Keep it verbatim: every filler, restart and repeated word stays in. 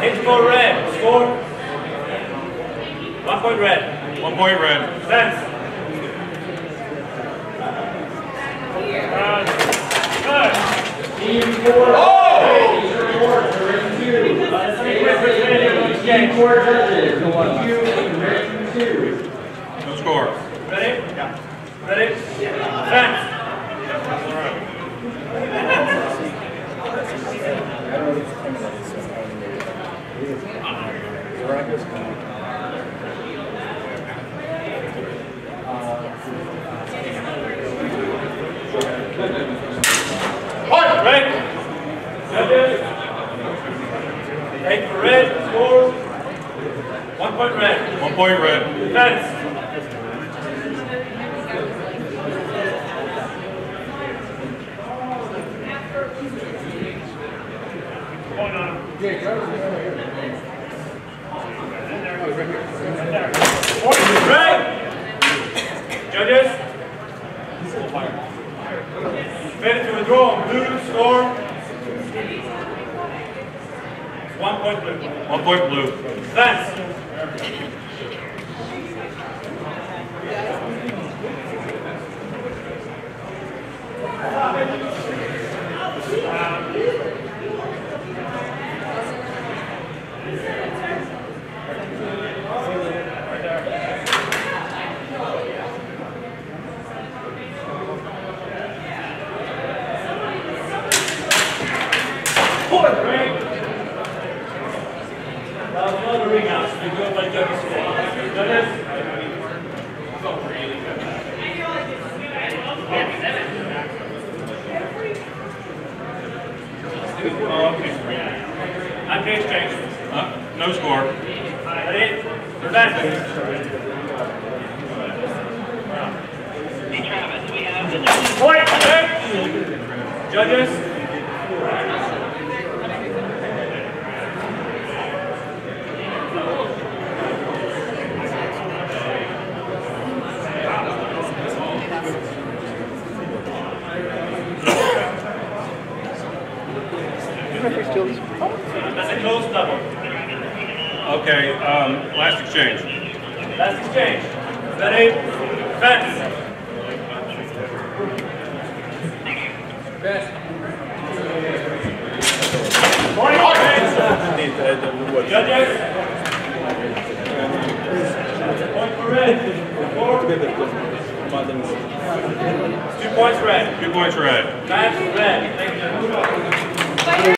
Hit for red. Score. One point red. One point red. Sense. Team four. Oh! Team four judges. One, two, and two. No score. Ready? Yeah. Ready? Sense. One, right. Judges. Eight for red. Score. One point red. One point red. Defense. Point on him. Point red. Judges. Ready to withdraw. Blue. Score. One point blue. One point blue. Defense. Point break. That was another ring house. You go by Judges score. Judges. I'm case change. Uh, no score. Ready? Defense. Hey Travis, we have the Point break. Judges. That's a close double. Okay, um, last exchange. Last exchange. Ready? Defense. Point break. Judges. Point for red. Four. Two points red. Two points red. Match red. Thank you.